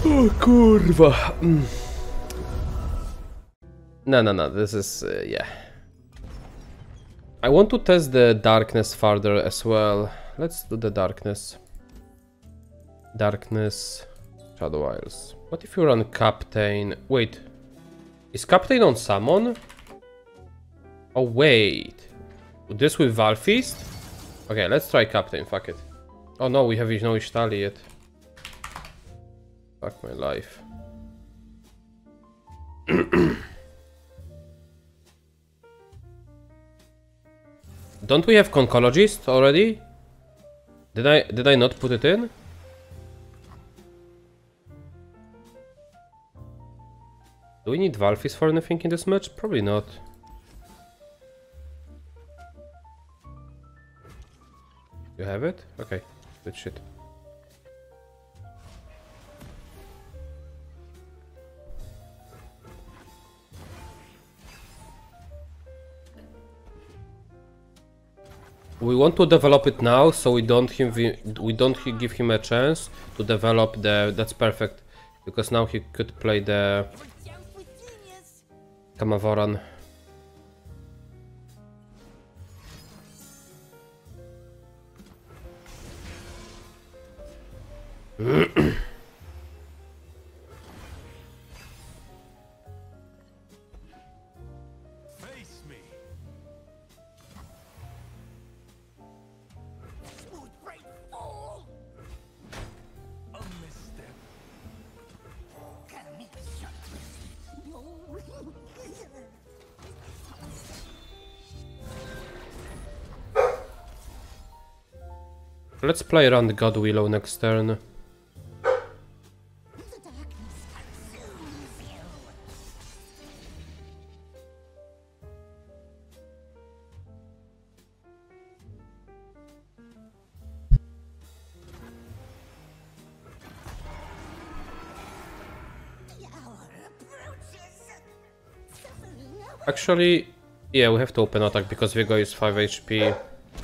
O kurwa. No, this is, yeah. I want to test the darkness further as well. Let's do the darkness. Darkness, Shadow Isles. What if you run Captain? Wait, is Captain on summon? Oh wait, this with Valfeast? Okay, let's try Captain, fuck it. Oh no, we have no Ishtali yet. Fuck my life. Don't we have Concologist already? Did I not put it in? Do we need Valfis for anything in this match? Probably not. You have it? Okay, good shit. We want to develop it now, so we don't give him a chance to develop the. That's perfect, because now he could play the Kamavoran. Let's play around the God Willow next turn. Actually, yeah, we have to open attack because Vigo is 5 HP.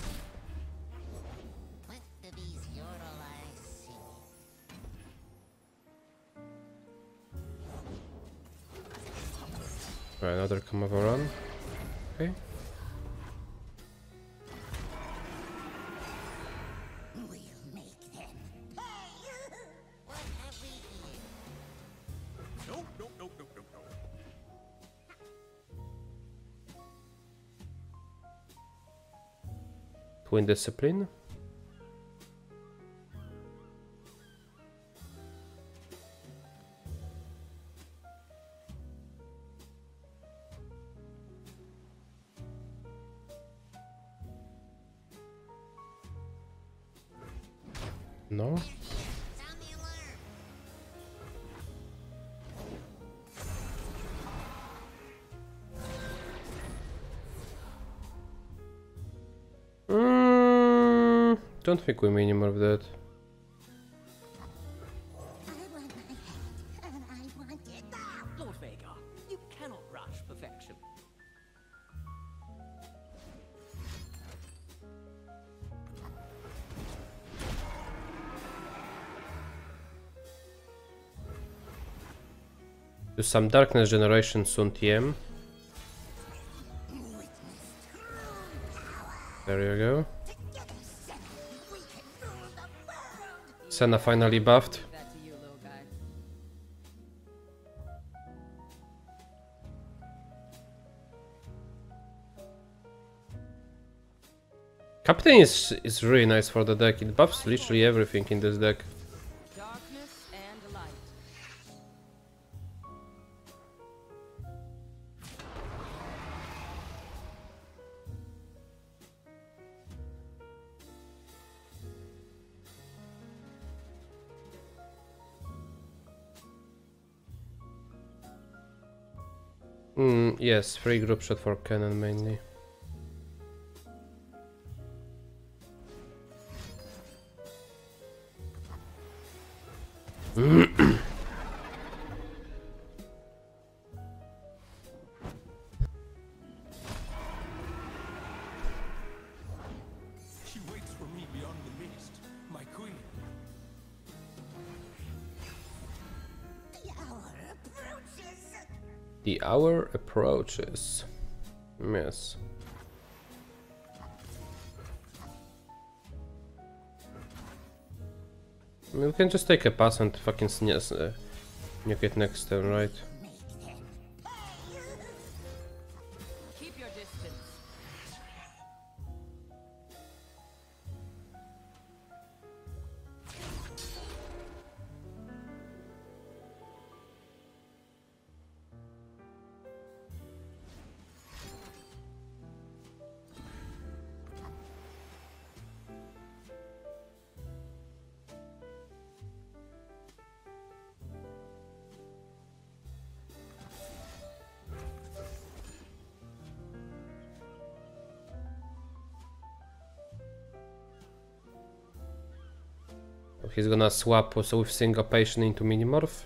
Right, another Kamavoran. Okay. Twin Discipline. No. Don't think we need any more of that. Lord Vhagar, you cannot rush perfection. Do some Darkness Generation soon TM. There you go. Senna finally buffed. Captain is really nice for the deck. It buffs literally everything in this deck. Darkness and light. Yes, free group shot for cannon mainly. She waits for me beyond the mist, my queen. The hour approaches. Yes. I mean, we can just take a pass and fucking nuke it next turn, right? Keep your distance. He's gonna swap also with syncopation into minimorph.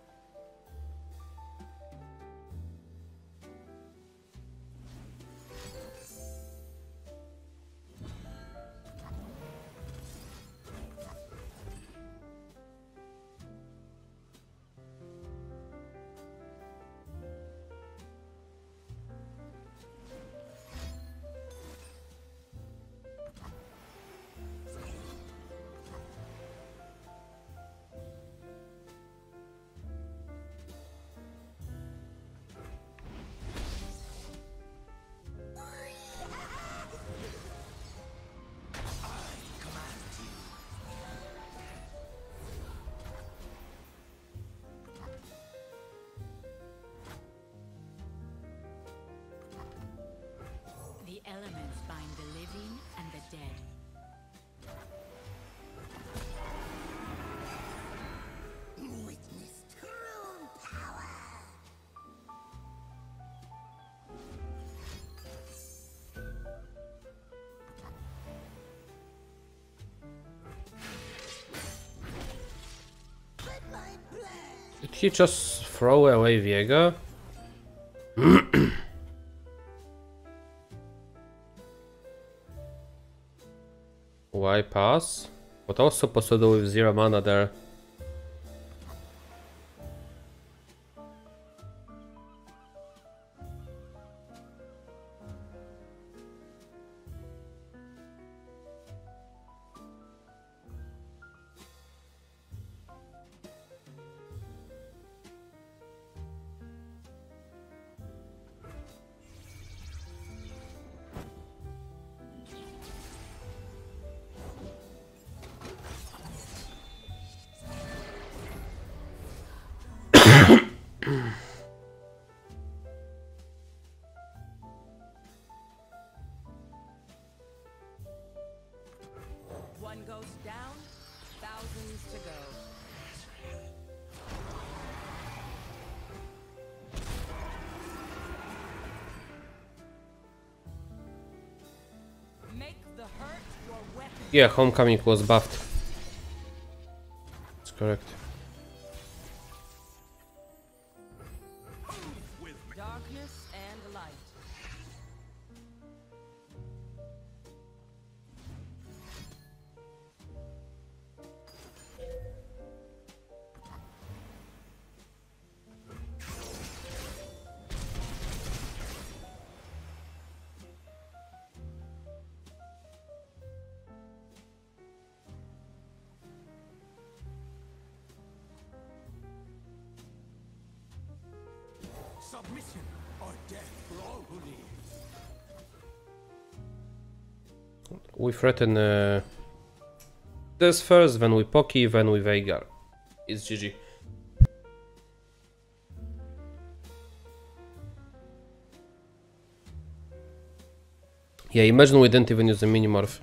The elements bind the living and the dead. Witness true power. Did he just throw away Viega? Why pass? What I was supposed to do with 0 mana there? One goes down, thousands to go. Make the hurt your weapon. Yeah, Homecoming was buffed. That's correct. Darkness and light. Submission or death for all who live. We threaten this first, then we Poki, then we Veigar. It's GG. Yeah, imagine we didn't even use a minimorph.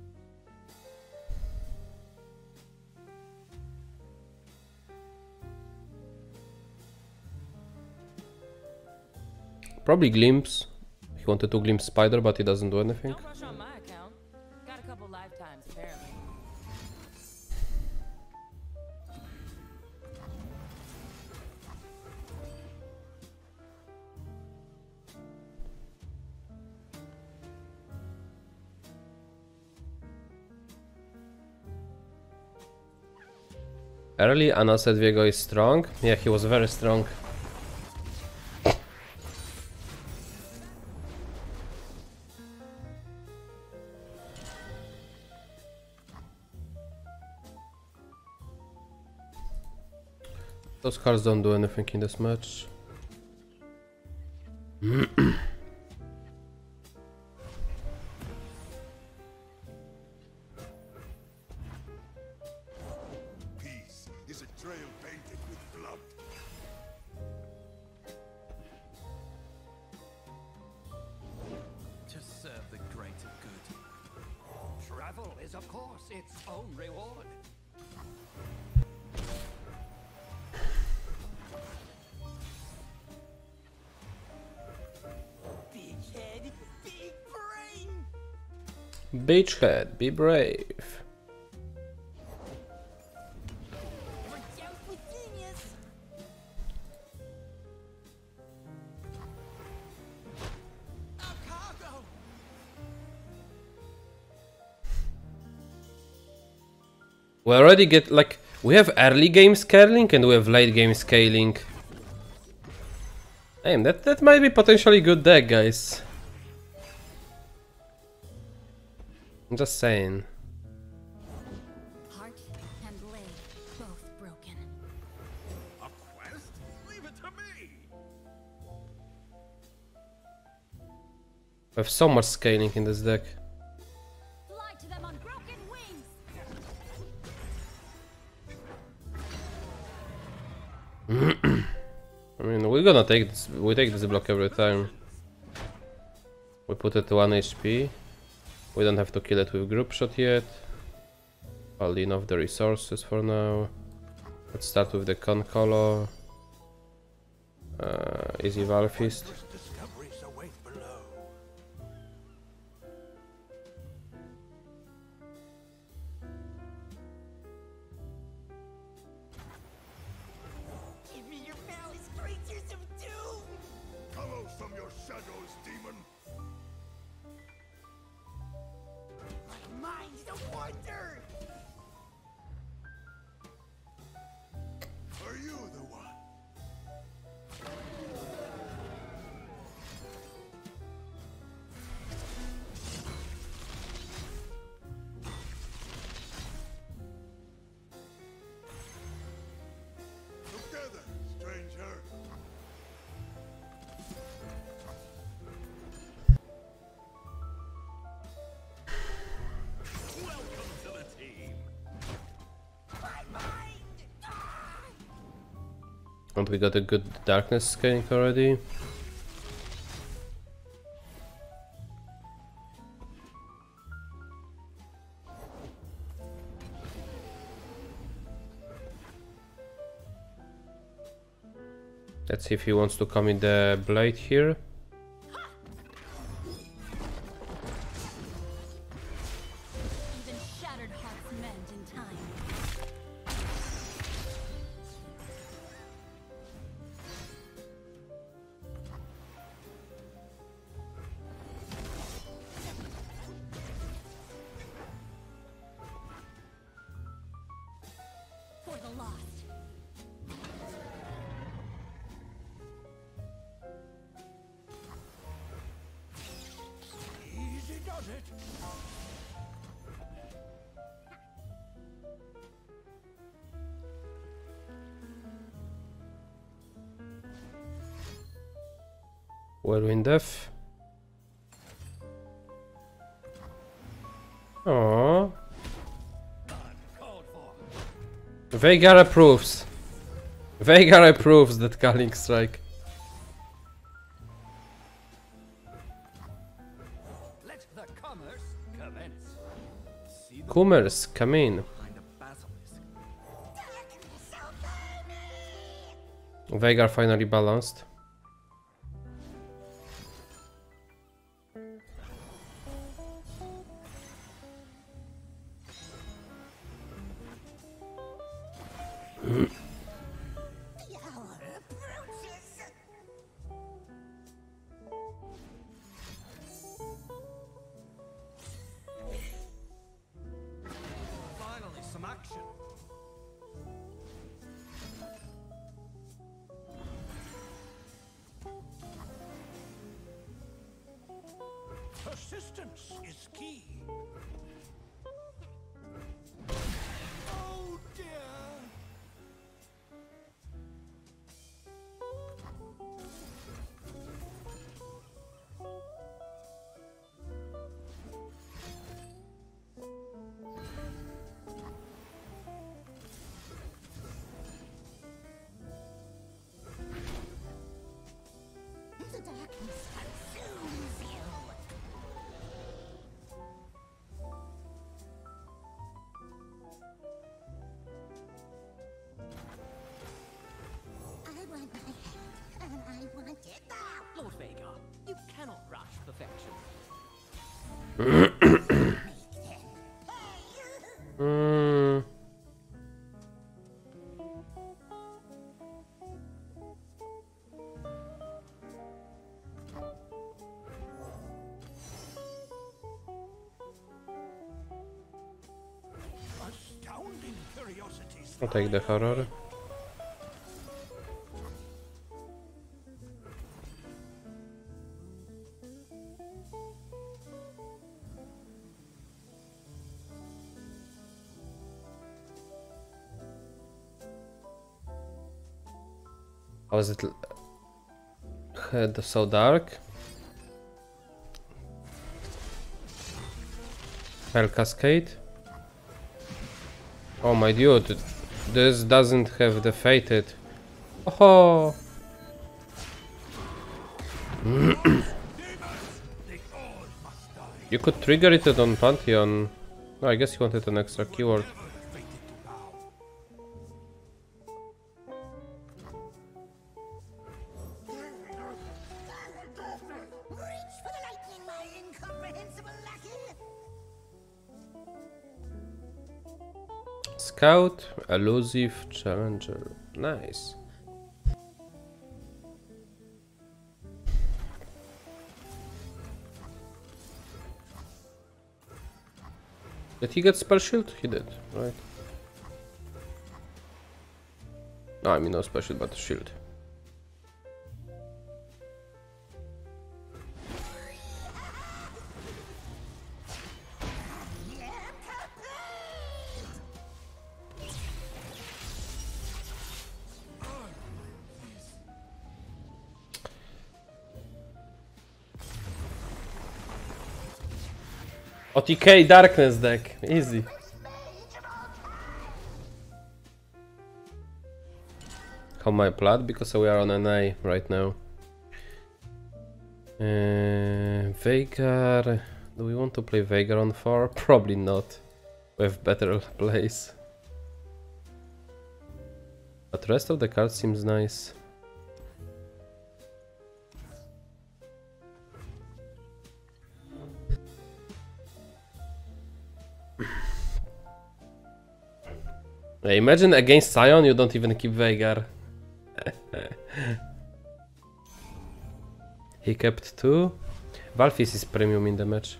Probably Glimpse. He wanted to Glimpse Spider, but he doesn't do anything. Don't rush on my account. Got a couple lifetimes, apparently. Early, Anna said Viego is strong. Yeah, he was very strong. Those cards don't do anything in this match. Peace is a trail painted with blood. To serve the greater good. Travel is, of course, its own reward. Big head, big brain. Beachhead, be brave. You're down with genius. A cargo. We already get like we have early game scaling and we have late game scaling. Damn, that might be potentially good deck, guys. I'm just saying. Heart and blade, both broken. A quest? Leave it to me. We have so much scaling in this deck. Fly to them on broken wings. I mean, we're gonna take this. We take this block every time. We put it to 1 HP. We don't have to kill it with group shot yet. I'll lean off the resources for now. Let's start with the Concolo. Easy Valfist. Wondrous discoveries await below. Give me your malice, creatures of doom. Come out from your shadows, demon. My mind's a wonder. Are you the one? Together, stranger. Welcome to the team. My mind. Ah! And we got a good darkness scaling already. Let's see if he wants to come in the blade here. Even shattered hearts mend in time. For the lost. Easy does it. Whirlwind Death. Aww. Uncalled for. Veigar approves. Veigar approves that Culling Strike. Let the commerce commence. See the Kummers, come in. behind a basilisk. Veigar finally balanced. Finally, some action. Persistence is key. Oh dear. Mm. Astounding curiosities. I'll take the horror. How is it so dark? Hell Cascade? Oh my dude, this doesn't have the fated. Oh! You could trigger it on Pantheon. No, I guess you wanted an extra keyword. Scout, elusive, challenger. Nice. Did he get spell shield? He did, right? No, I mean no spell shield, but shield. OTK Darkness deck, easy. How my plat? Because we are on NA right now. Veigar. Do we want to play Veigar on 4? Probably not. We have better plays. But the rest of the card seems nice. Imagine against Sion you don't even keep Veigar. He kept 2. Valfis is premium in the match.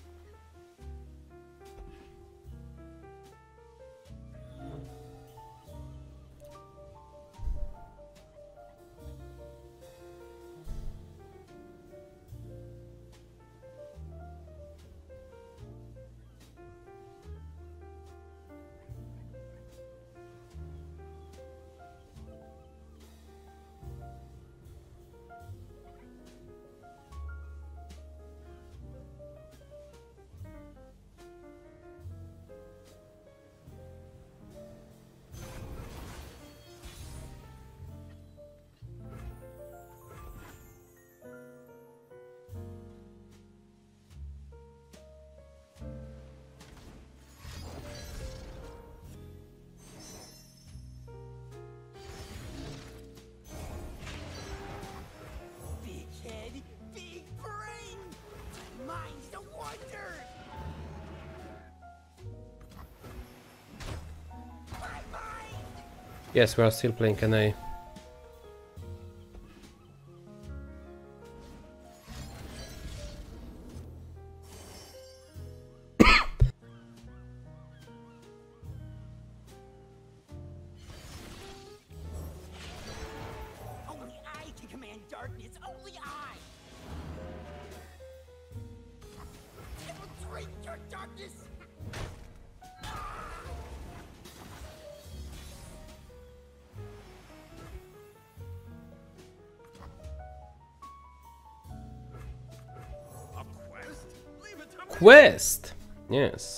Yes, we are still playing NA. Only I can command darkness. Only I. It will drink your darkness. Quest! Yes.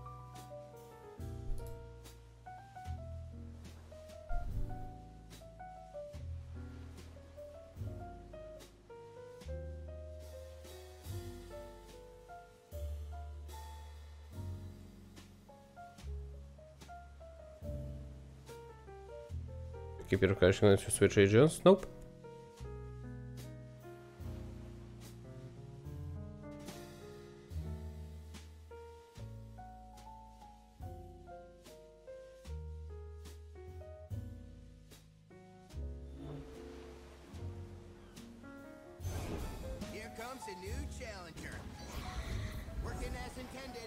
Keep your connection unless you switch agents? Nope. a new challenger. Working as intended.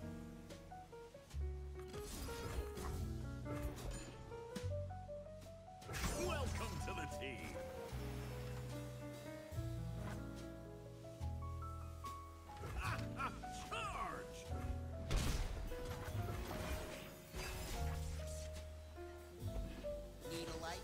Welcome to the team. Charge! Need a light?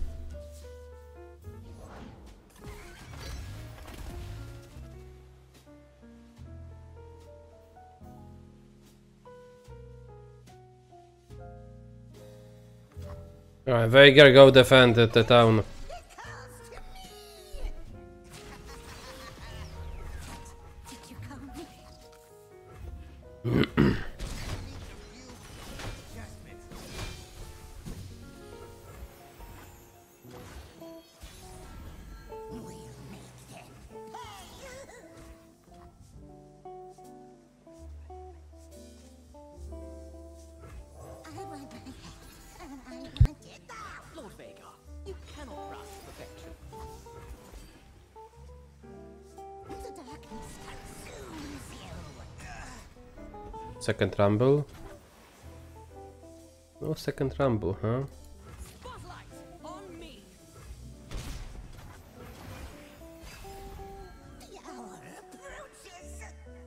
Alright, Veigar, go defend the town. Did you call me? Lord Veigar, you cannot grasp perfection. The darkness consumes you. Second rumble. No second rumble, huh? Spotlight on me. The hour approaches.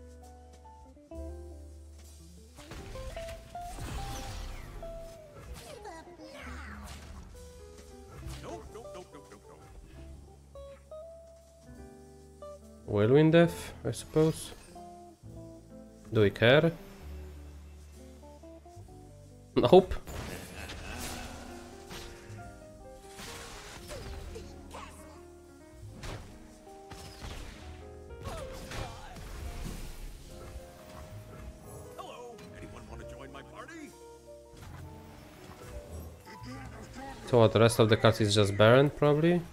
Give up now. No, no, no, no, no, no. Whirlwind Death, I suppose. Do we care? Nope. Hello, anyone want to join my party? So what, the rest of the cards is just Baron, probably?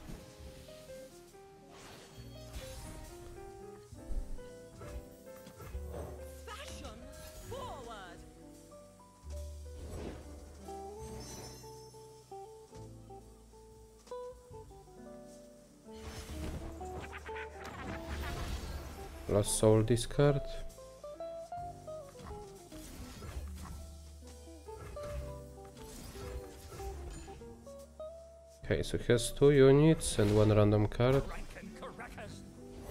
Fashion forward. Lost Soul discard. Okay, so he has 2 units and 1 random card. Rankin Caracas.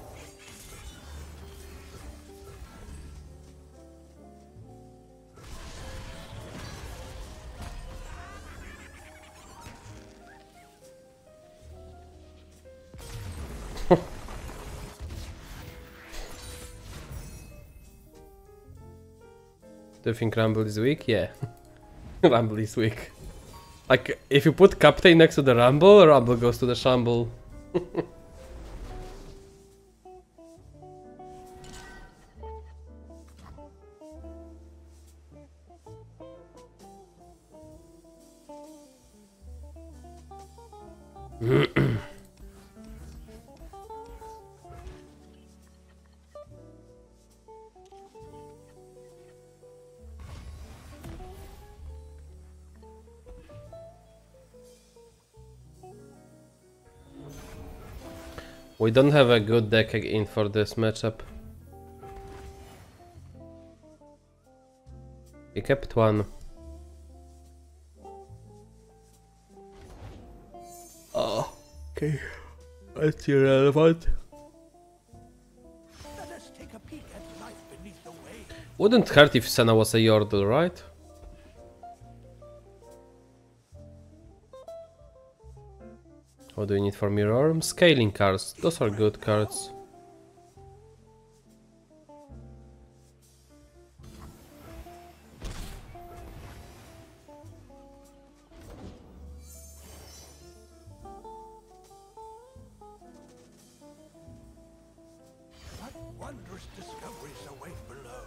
Do you think Rumble is weak? Yeah. Rumble is weak. Like, if you put Captain next to the Rumble, Rumble goes to the Shamble. We don't have a good deck in for this matchup. He kept 1. Oh, okay. That's irrelevant. Let us take a peek at life beneath the waves. Wouldn't hurt if Senna was a Yordle, right? What do we need for mirror? Scaling cards. Those are good cards. What wondrous discoveries await below.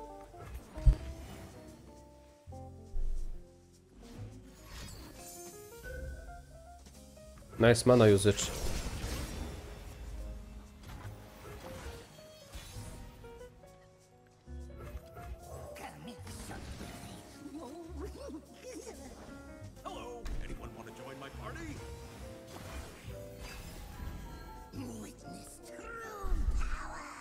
Nice mana usage. Hello, anyone want to join my party? Witness true power.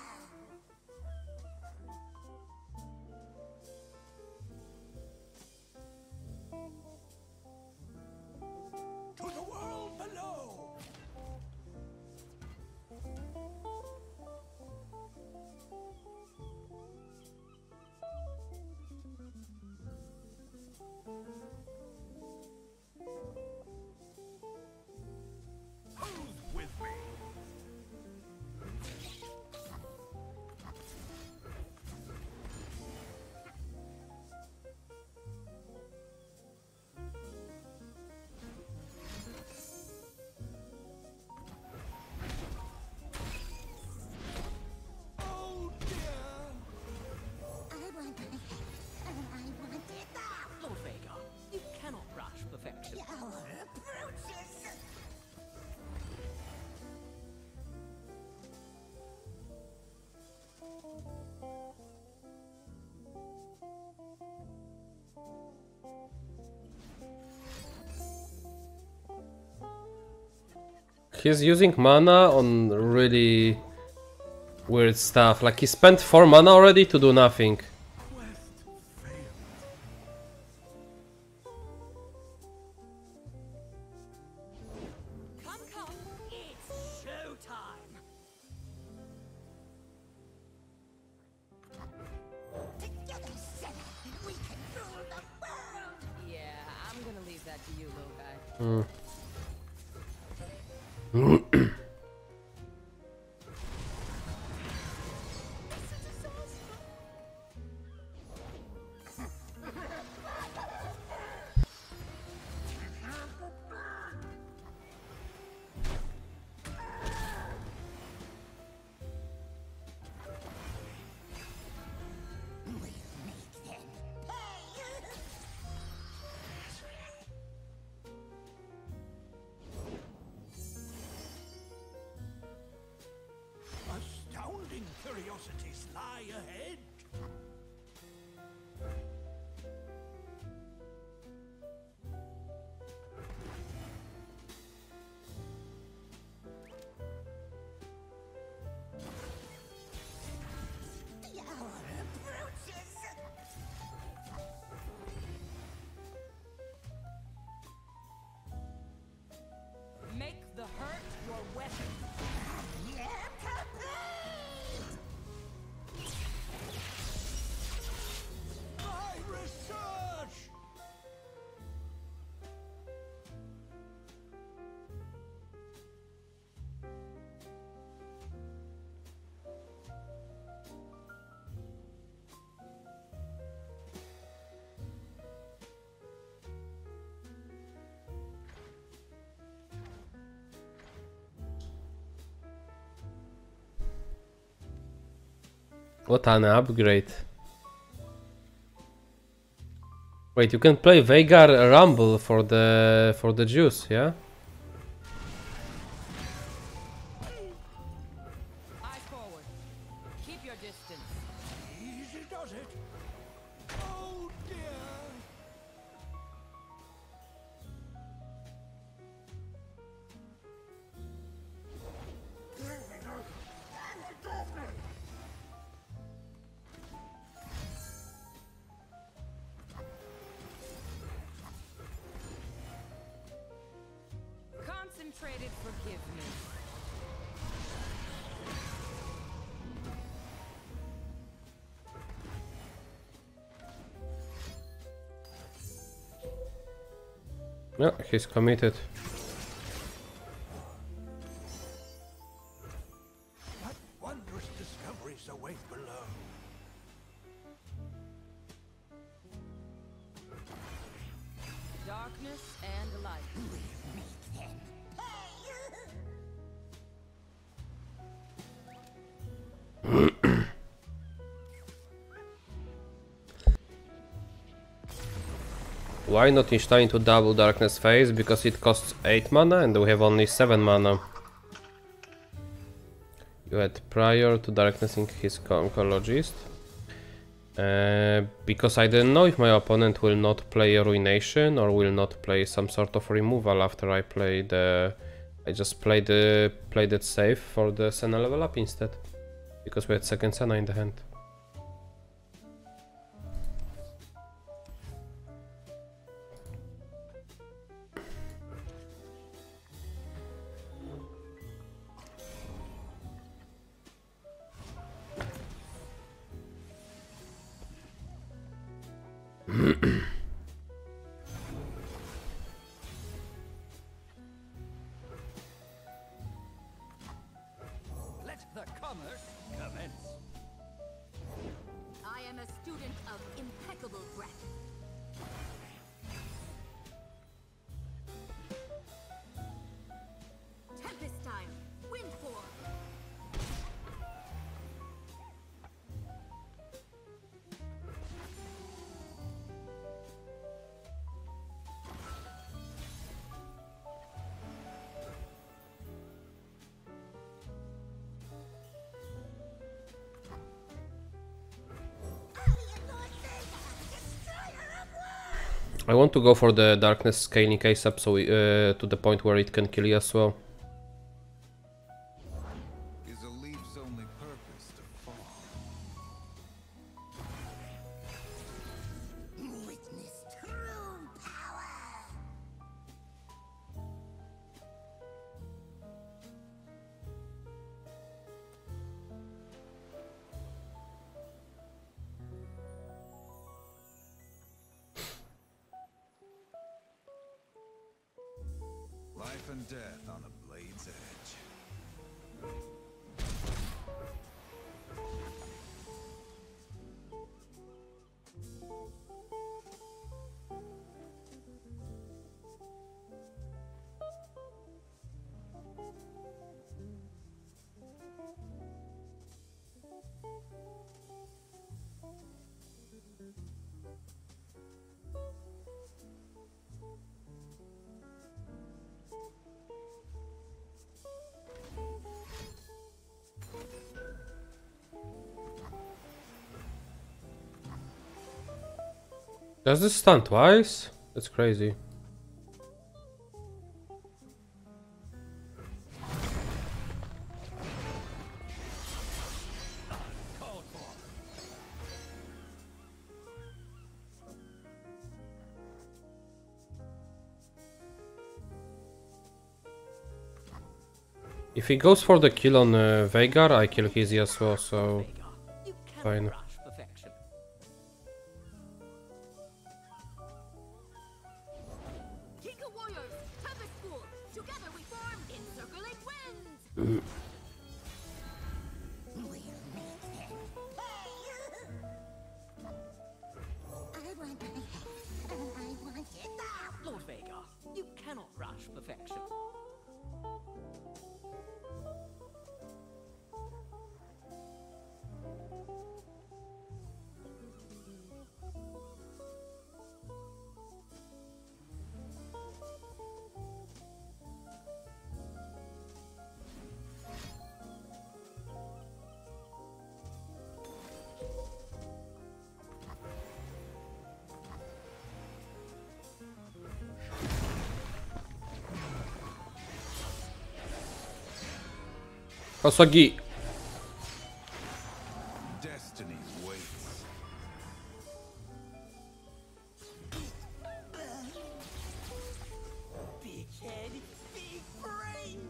He's using mana on really weird stuff. Like he spent 4 mana already to do nothing. Come, it's showtime. Together, Senna, we can rule the world. Yeah, I'm gonna leave that to you, little guy. Astounding curiosities lie ahead. The hour approaches. Make the hurt your weapon. Yeah, My research! What an upgrade. Wait, you can play Veigar Rumble for the juice, yeah? Eyes forward. Keep your distance. Easy does it. Oh dear. Concentrated forgiveness. Yeah, he's committed. What wondrous discoveries await below. Darkness and light. Why not install into double darkness phase? Because it costs 8 mana and we have only 7 mana. You had prior to darkness in his oncologist. Because I didn't know if my opponent will not play a ruination or will not play some sort of removal after I play the... I just played it safe for the Senna level up instead. Because we had second Senna in the hand. Let the commerce commence. I am a student of impeccable breath. Tempest style, wind form. I want to go for the darkness scaling case up so to the point where it can kill you as well. Life and death on a blade's edge. Does this stun twice? That's crazy. If he goes for the kill on Veigar, I kill Kizzy as well, so You cannot fine. rush perfection. King of warriors, Tempest School. Together we form encircling winds. We'll make it. I want my hat, and I want it now. Lord Vega, you cannot rush perfection. Osagi! Destiny waits. Big head, big brain.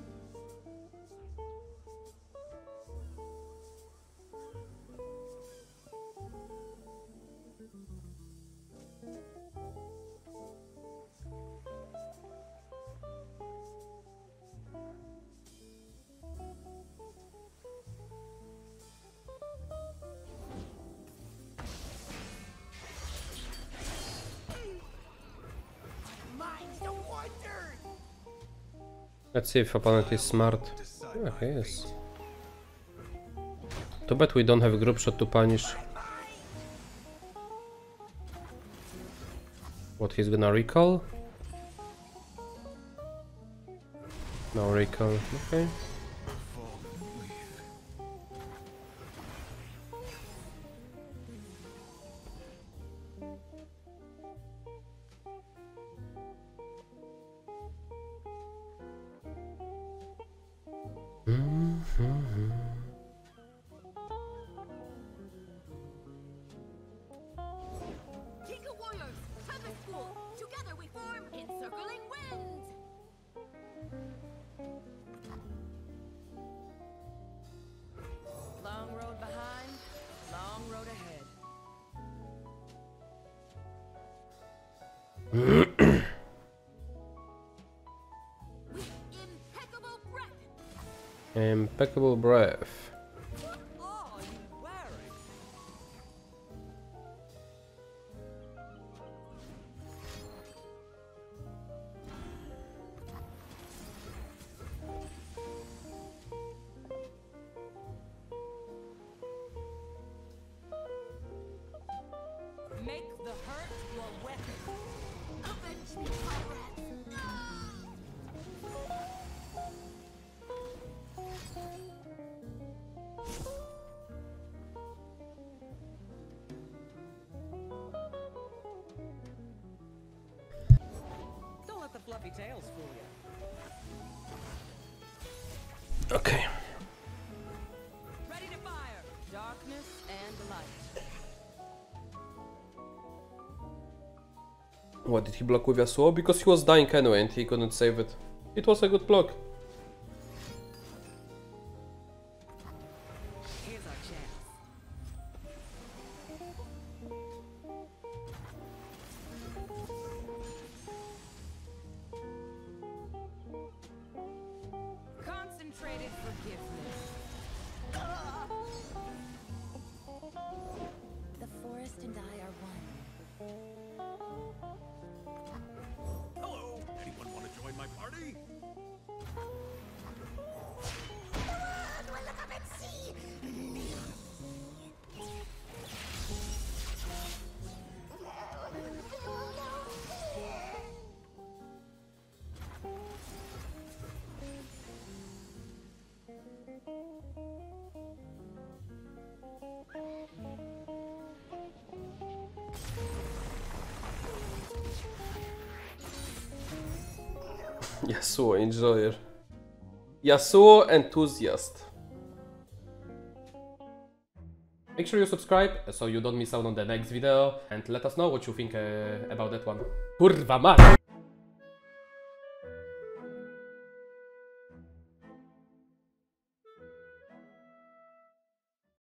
Mind's a wonder. Let's see if opponent is smart. Yeah, he is. Too bad we don't have a group shot to punish. What, he's gonna recall? No recall, okay. King of warriors, Tempest School. Together we form encircling winds. Long road behind, long road ahead. With impeccable breath. Impeccable breath. What are you wearing? Make the hurt your weapon. Avenge me, pirates. Don't let the fluffy tails fool you. Okay. Ready to fire. Darkness and light. What, did he block with Yasuo? Because he was dying anyway and he couldn't save it. It was a good block. Here's our chance. traded forgiveness. The forest and I are one. Hello! Anyone want to join my party? Yasuo enjoyer. Yasuo enthusiast. Make sure you subscribe so you don't miss out on the next video and let us know what you think about that one. Kurwa mać!